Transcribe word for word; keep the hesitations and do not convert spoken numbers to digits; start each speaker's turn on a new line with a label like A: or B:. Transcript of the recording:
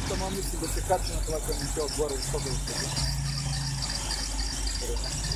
A: Samo mislim da se kači na tlakom i to gore iz toga.